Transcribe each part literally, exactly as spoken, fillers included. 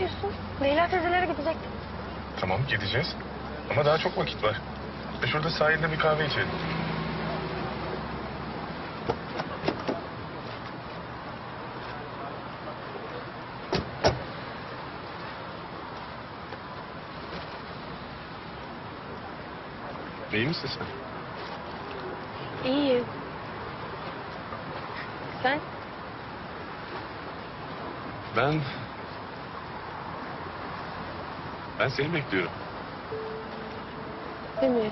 yapıyorsun? Leyla teyzelere gidecektik. Tamam gideceğiz. Ama daha çok vakit var. E şurada sahilde bir kahve içelim. İyi misin sen? İyiyim. Sen? Ben... Ben seni bekliyorum. Demir.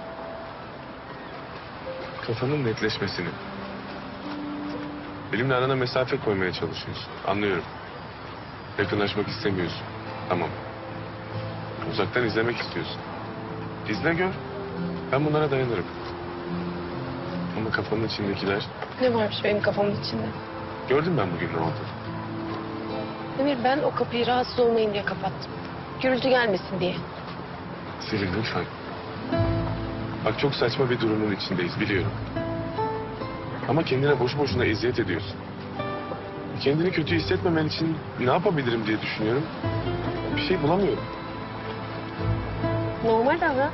Kafanın netleşmesini. Benimle arana mesafe koymaya çalışıyorsun. Anlıyorum. Yakınlaşmak istemiyorsun. Tamam. Uzaktan izlemek istiyorsun. İzle gör. Ben bunlara dayanırım. Ama kafanın içindekiler... Ne varmış benim kafamın içinde? Gördüm ben bugün ne oldu. Demir, ben o kapıyı rahatsız olmayın diye kapattım. Gürültü gelmesin diye. Selin lütfen. Bak çok saçma bir durumun içindeyiz biliyorum. Ama kendine boşu boşuna eziyet ediyorsun. Kendini kötü hissetmemen için ne yapabilirim diye düşünüyorum. Bir şey bulamıyorum. Normal davran.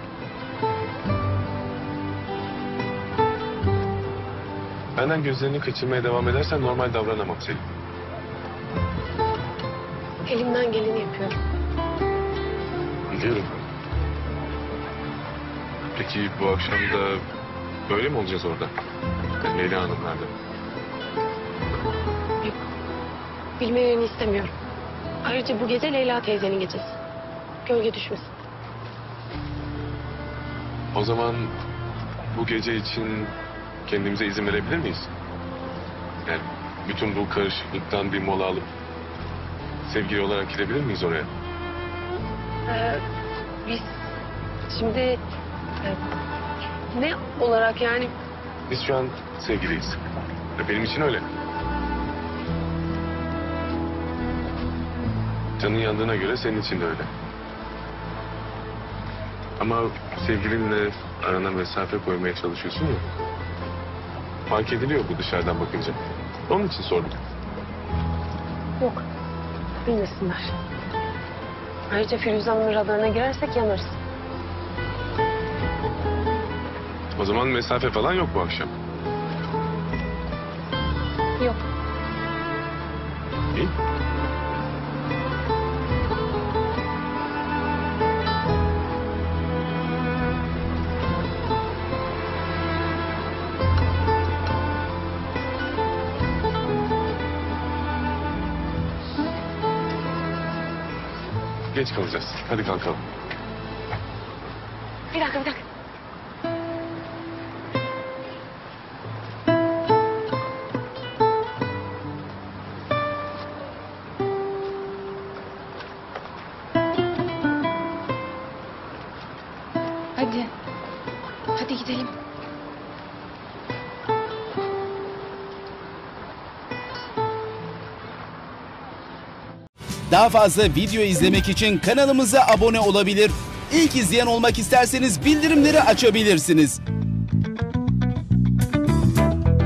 Benden gözlerini kaçırmaya devam edersen normal davranamam Selin. Elimden geleni yapıyorum. Biliyorum. Peki bu akşam da böyle mi olacağız orada? Yani Leyla Hanımlar'da. Yok. Bilmelerini istemiyorum. Ayrıca bu gece Leyla teyzenin gecesi. Gölge düşmesin. O zaman bu gece için kendimize izin verebilir miyiz? Yani bütün bu karışıklıktan bir mola alıp sevgili olarak gidebilir miyiz oraya? Ee, biz şimdi e, ne olarak yani? Biz şu an sevgiliyiz. Ve benim için öyle. Canın yandığına göre senin için de öyle. Ama sevgilinle arana mesafe koymaya çalışıyorsun ya. Fark ediliyor bu dışarıdan bakınca. Onun için sordum. Yok. Bilmesinler. Ayrıca Firuze Hanım'ın radarına girersek yanarız. O zaman mesafe falan yok bu akşam. Yok. İyi. Geç kalacağız. Hadi kalkalım. Bir dakika, bir dakika. Hadi. Hadi gidelim. Daha fazla video izlemek için kanalımıza abone olabilir. İlk izleyen olmak isterseniz bildirimleri açabilirsiniz.